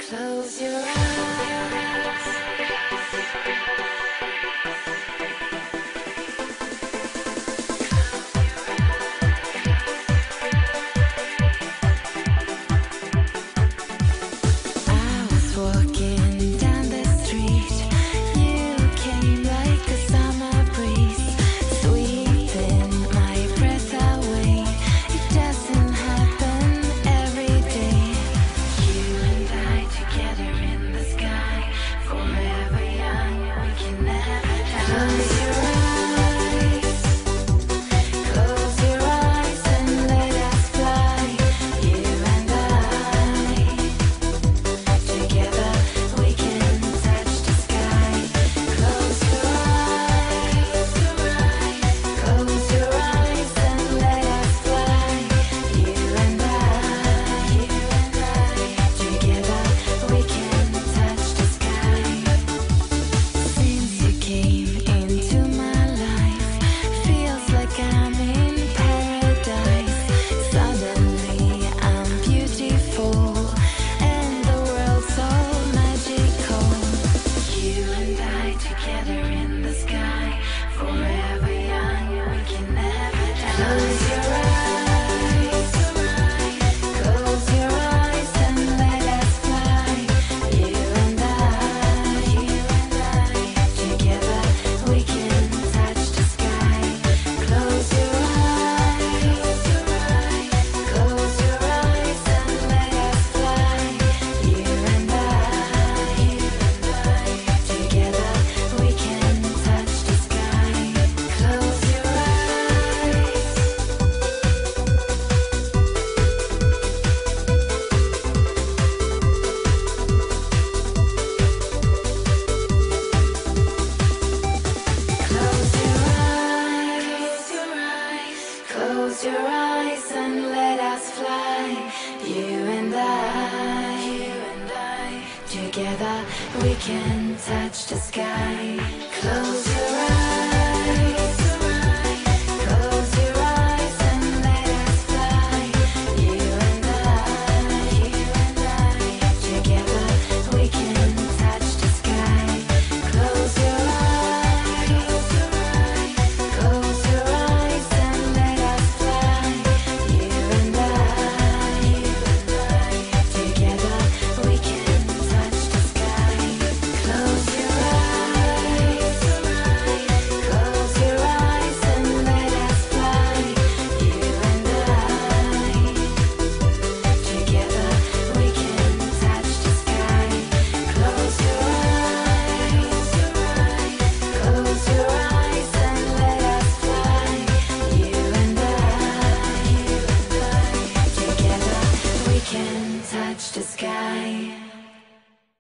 Close your eyes. I was walking down the street. You came like a summer breeze, sweeping my breath away. It doesn't happen every day. You and I together in the sky, forever young, we can never die. Close your eyes, close your eyes and let us fly. You and I, together we can touch the sky. Close your eyes, close your eyes and let us fly. You and I, together we can touch the sky. Since you came into my life, feels like I'm in paradise. Suddenly I'm beautiful and the world's so magical. You and I together in the sky, forever young, we can never die. Close your eyes, close your eyes and let us fly. You and I, together we can touch the sky. Close your eyes, close your eyes and let us fly. You and I, together we can touch the sky. Close your eyes. Close your eyes and let us fly. You and I, together we can touch the sky. Close your eyes.